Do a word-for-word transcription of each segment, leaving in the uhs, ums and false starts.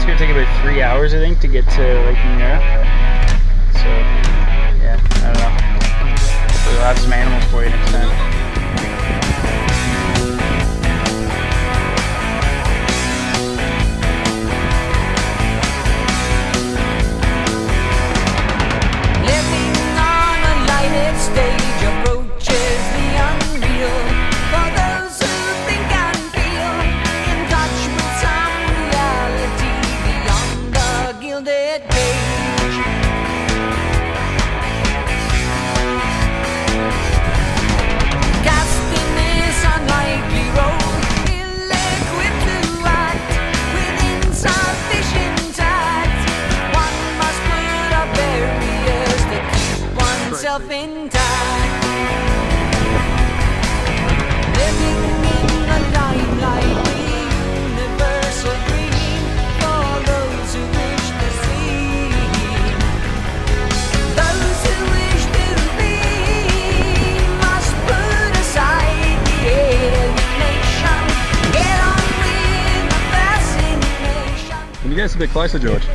It's gonna take about three hours, I think, to get to Lake Kilimanjaro. So, yeah, I don't know. Hopefully we'll have some animals for you next time. Intact. Living in the limelight, the universal dream for those who wish to see, those who wish to be must put aside the alienation, get on with the fascination. Can you get us a bit closer, George?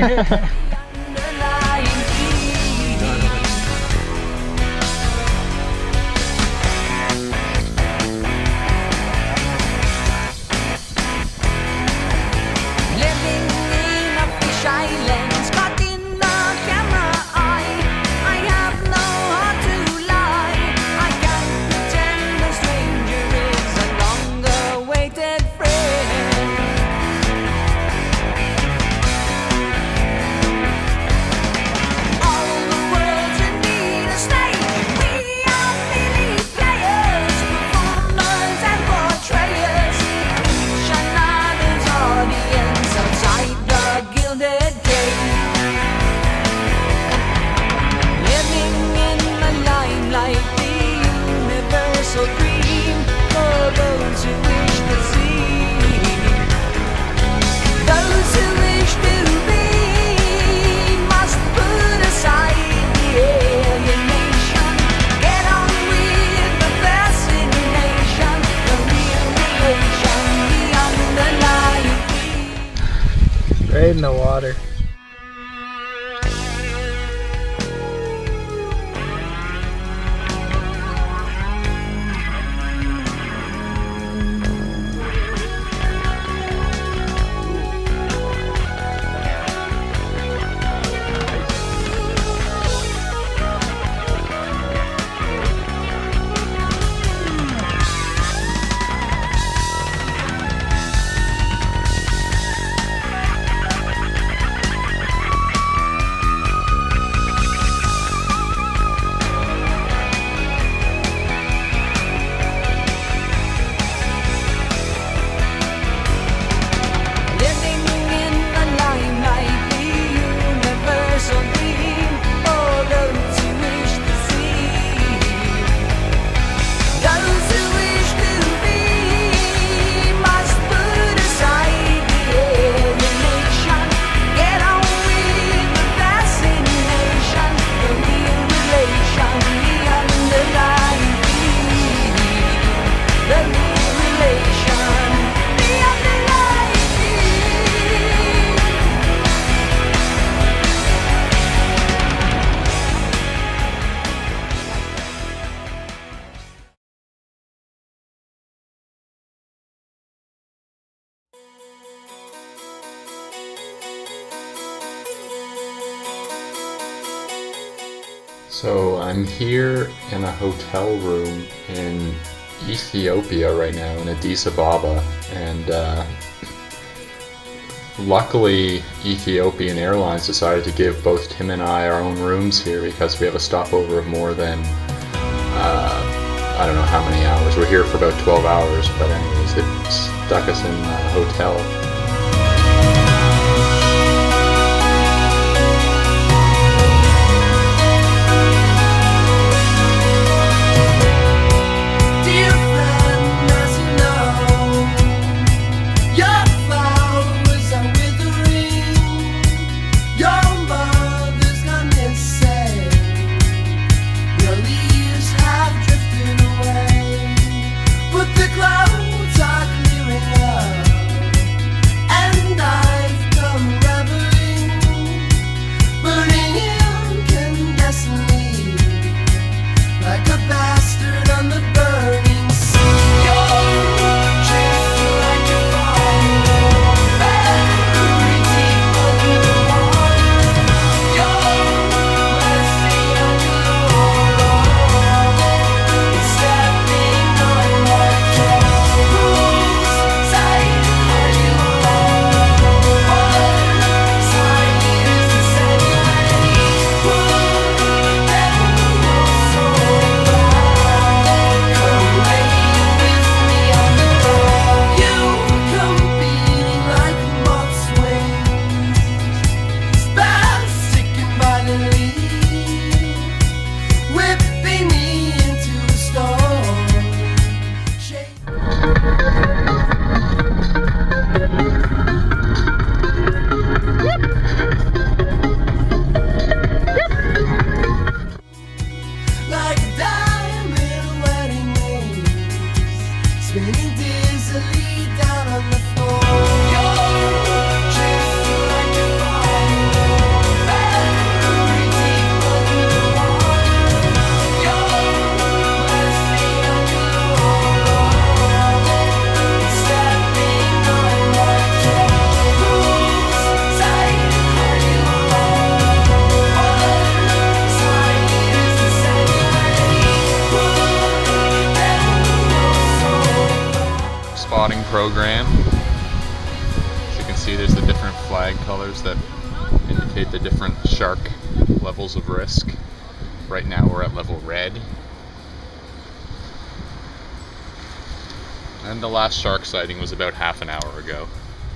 Right in the water. So I'm here in a hotel room in Ethiopia right now, in Addis Ababa, and uh, luckily Ethiopian Airlines decided to give both Tim and I our own rooms here because we have a stopover of more than, uh, I don't know how many hours. We're here for about twelve hours, but anyways, it stuck us in a hotel. The clouds are clearing up. program. As you can see, there's the different flag colors that indicate the different shark levels of risk. Right now we're at level red. And the last shark sighting was about half an hour ago.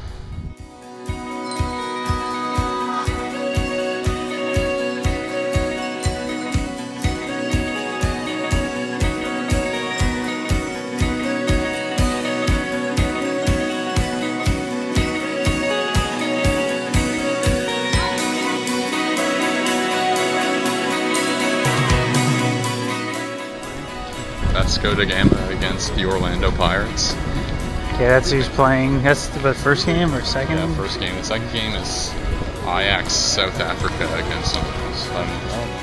Vasco da Gama against the Orlando Pirates. Okay, that's who's playing. That's the first game or second? Yeah, first game. The second game is Ajax South Africa against someone else. I don't know.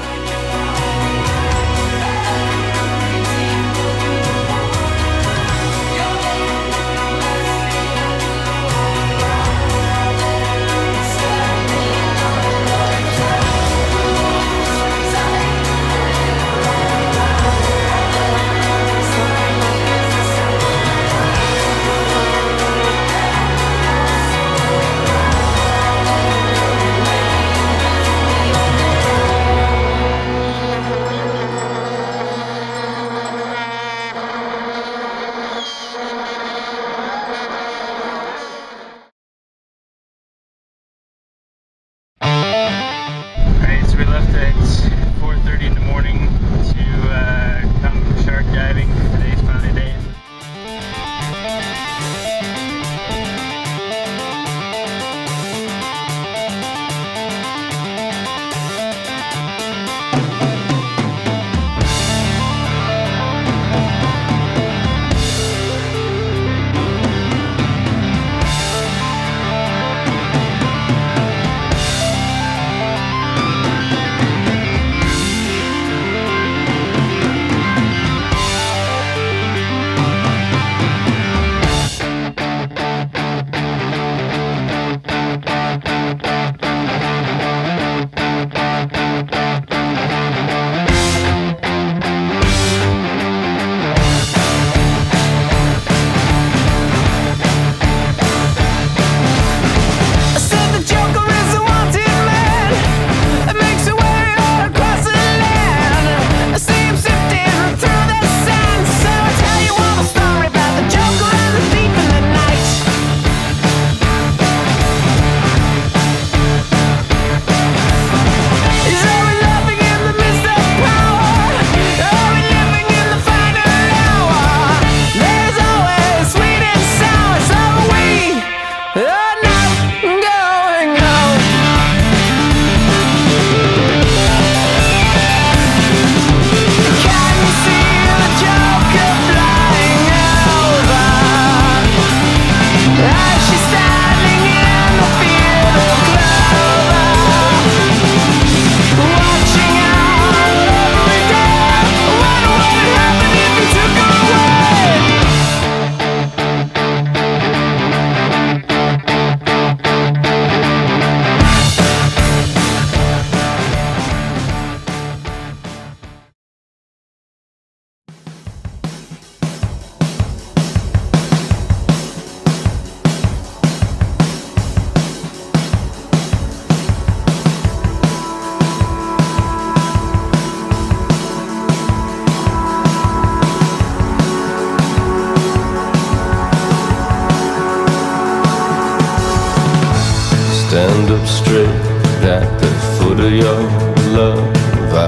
Stand up straight at the foot of your love. I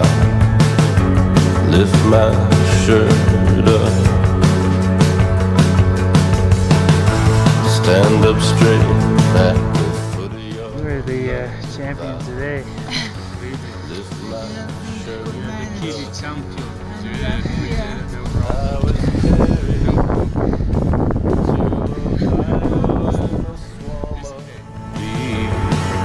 lift my shirt up. Stand up straight at the foot of your love. We're the uh, champions today. Lift my shirt up. The Kiwi champion. I was carried to a swarm of bees.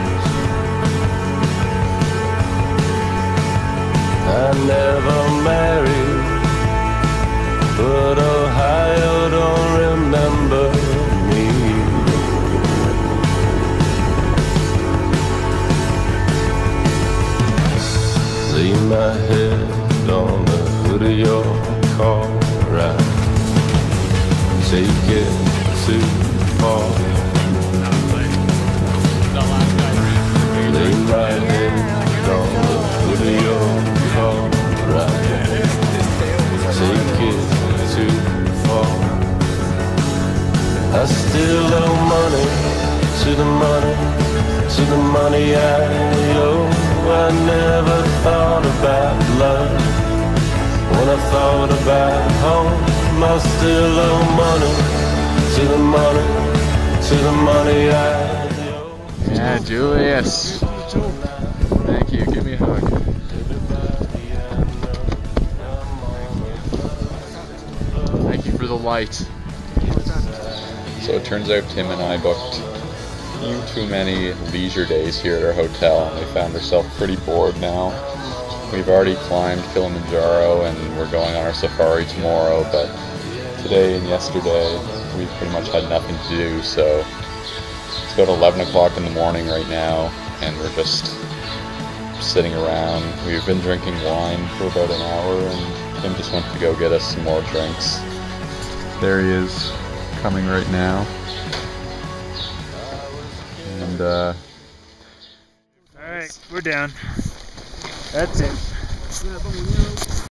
I never married, but Ohio don't remember me. Lay my head on the hood of your car, right? Take it too far. Lay right head on the hood of your car right there. Take it too far. I still owe money to the money, to the money I owe. I never thought about love when I thought about home. I still owe money to the money, to the money I owe. Yeah, Julius. Thank you. Give me a hug. Thank you for the light. So it turns out Tim and I booked few too many leisure days here at our hotel, and we found ourselves pretty bored now. We've already climbed Kilimanjaro and we're going on our safari tomorrow, but today and yesterday we pretty much had nothing to do, so it's about eleven o'clock in the morning right now and we're just sitting around. We've been drinking wine for about an hour and Tim just went to go get us some more drinks. There he is, coming right now. And uh Alright, we're down. That's it.